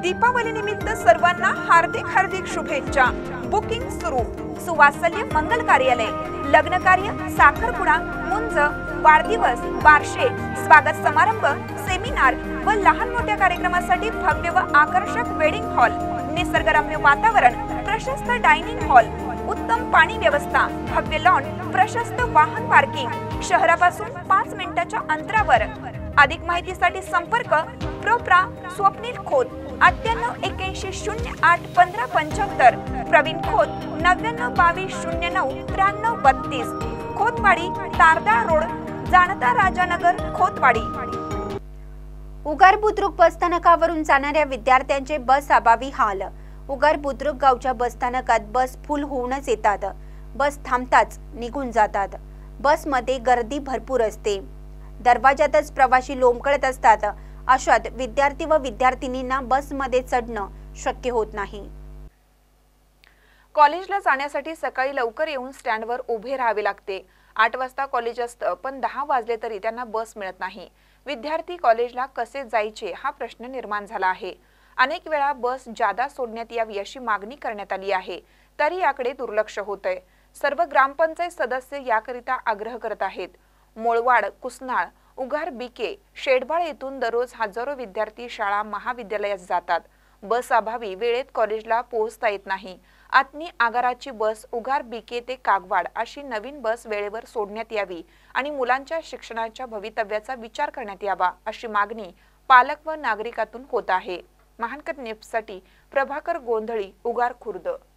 दीपावली निमित्त सर्वांना हार्दिक हार्दिक शुभेच्छा। बुकिंग सुरू। सुवात्सल्य मंगल कार्यालय, लग्न कार्य, साखरपुडा, मुंज, वाढदिवस, बारशे, स्वागत समारंभ, सेमिनार व लहान मोठ्या कार्यक्रमासाठी भव्य व आकर्षक वेडिंग हॉल, निसर्गरम्य वातावरण, प्रशस्त डायनिंग हॉल, उत्तम पाणी व्यवस्था, भव्य लॉन, प्रशस्त वाहन पार्किंग, शहरापासून 5 मिनिटाच्या अंतरावर। अधिक माहितीसाठी संपर्क प्रोप्रा स्वप्नील खोत 9881081575, प्रवीण खोत 9922099332, खोतवाडी, तारदाळ रोड, जानता राजानगर, खोतवाडी। उगार बुद्रुक बसस्थानकावरून जाणाऱ्या विद्यार्थ्यांचे बस अभावी हाल। उगार बुद्रुक गावच्या बसस्थानकात बस फुल होऊनच येतात, बस थांबताच निघून जातात। बसमध्ये गर्दी भरपूर असते, दरवाजातच प्रवासी लोंबकळत असतात। अशात विद्यार्थी व विद्यार्थिनींना बसमध्ये चढणं शक्य होत नाही। कॉलेजला जाण्यासाठी सकाळी लवकर येऊन स्टँडवर उभे राहावे लागते। 8 वाजता कॉलेज असतं, पण 10 वाजले तरी त्यांना बस मिळत नाही। विद्यार्थी कॉलेजला कसे जायचे हा प्रश्न निर्माण झाला आहे। अनेक वेळा बस जादा सोडण्यात यावी अशी मागणी करण्यात आली आहे, तरी याकडे दुर्लक्ष होतंय। सर्व ग्रामपंचायत सदस्य याकरिता आग्रह करत आहेत। मोळवाड, कुसनाळ, उगार, बीके, शेडबाळ येथून दररोज हजारो विद्यार्थी शाळा महाविद्यालयात जातात। बस अभावी वेळेत कॉलेजला पोहोचता येत नाही। आत्नी आगाराची बस उगार, बीके ते कागवाड अशी नवीन बस वेळेवर सोडण्यात यावी आणि मुलांच्या शिक्षणाच्या भवितव्याचा विचार करण्यात यावा अशी मागणी पालक व नागरिकातून होत आहे। महानकर न्यूजसाठी प्रभाकर गोंधळी, उगार खुर्द।